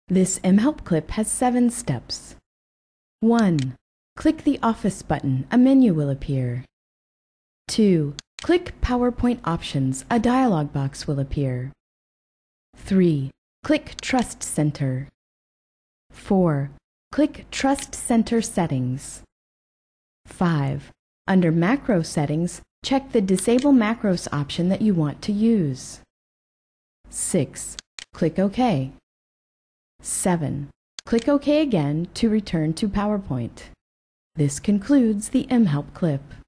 This mHelp clip has 7 steps. 1. Click the Office button. A menu will appear. 2. Click PowerPoint Options. A dialog box will appear. 3. Click Trust Center. 4. Click Trust Center Settings. 5. Under Macro Settings, check the Disable Macros option that you want to use. 6. Click OK. 7. Click OK again to return to PowerPoint. This concludes the mHelp clip.